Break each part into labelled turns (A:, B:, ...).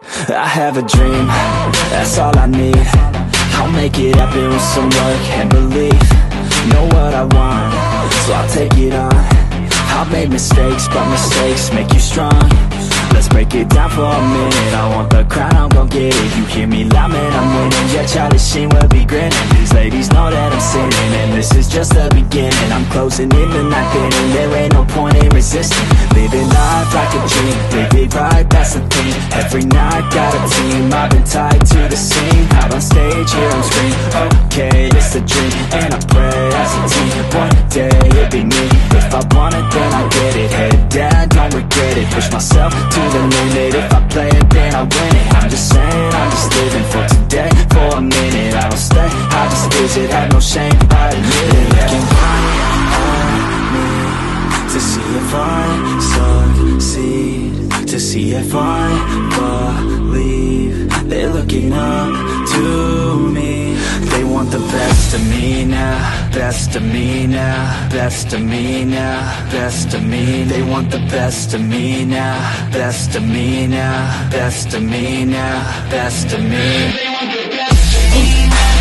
A: I have a dream, that's all I need. I'll make it happen with some work and belief. Know what I want, so I'll take it on. I've made mistakes, but mistakes make you strong. Let's break it down for a minute. I want the crown, I'm gon' get it. You hear me loud, man, I'm winning. Yeah, Charlie Sheen will be grinning. These ladies know that I'm sinning, and this is just the beginning. I'm closing in the night inning. There ain't no point in resisting. Living life like a dream, live it right, that's the thing. Every night got a team, I've been tied to the scene. Out on stage, here I'm scream. Okay, it's a dream, and I pray as a team. One day it'll be me. If I want it, then I get it. Head down, don't regret it. Push myself to the limit. If I play it, then I win it. I'm just saying, I'm just living for today, for a minute. I don't stay, I just visit, have no shame, I admit it. Looking right at me to see if I succeed, to see if I believe. They're looking up to me. They want the best of me now, best of me now, best of me now, best of me. They want the best of me now, best of me now, best of me now, best of me. They want the best of me.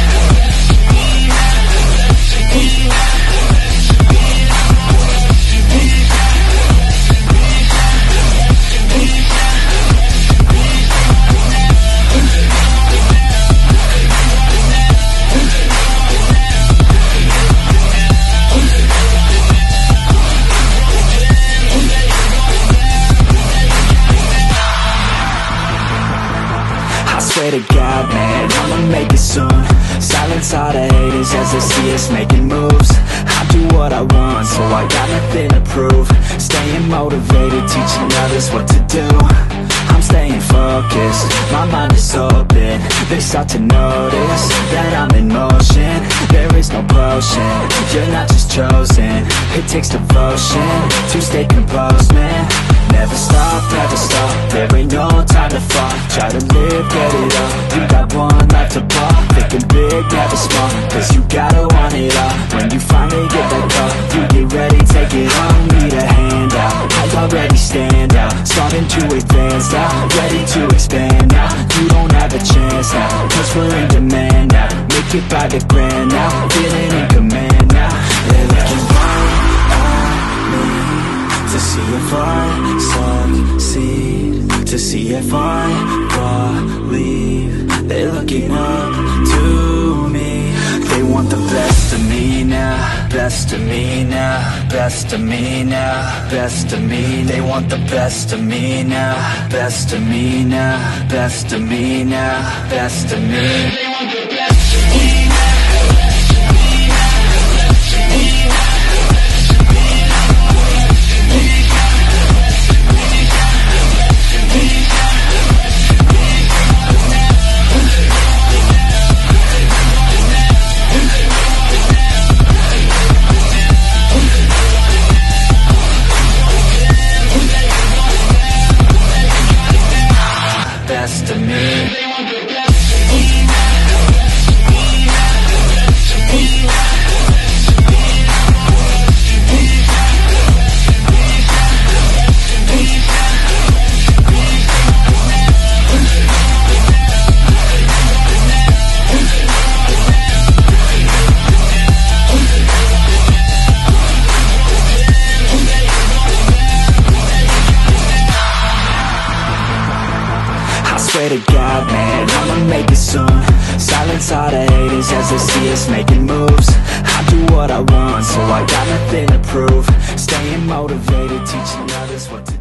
A: Swear to God, man, I'ma make it soon. Silence all the haters as they see us making moves. I do what I want, so I got nothing to prove. Staying motivated, teaching others what to do. I'm staying focused, my mind is open. They start to notice that I'm in motion. There is no potion, you're not just chosen. It takes devotion to stay composed, man. Never stop, there ain't no time to fall. Try to live, get it up, you got one life to ball. Thinking big, never small, cause you gotta want it all. When you finally get that call, you get ready, take it on. Need a hand out, I already stand out. Starting to advance now, ready to expand now. You don't have a chance now, cause we're in demand now. Make it by the grand now, feeling in command now. They're looking right at me to see if I succeed, to see if I believe. They're looking up to me. They want the best of me now, best of me now, best of me now, best of me. They want the best of me now, best of me now, best of me now, best of me. They want the best of me. Best of me. They want the best of me. Swear to God, man, I'ma make it soon. Silence all the haters as they see us making moves. I do what I want, so I got nothing to prove. Staying motivated, teaching others what to do.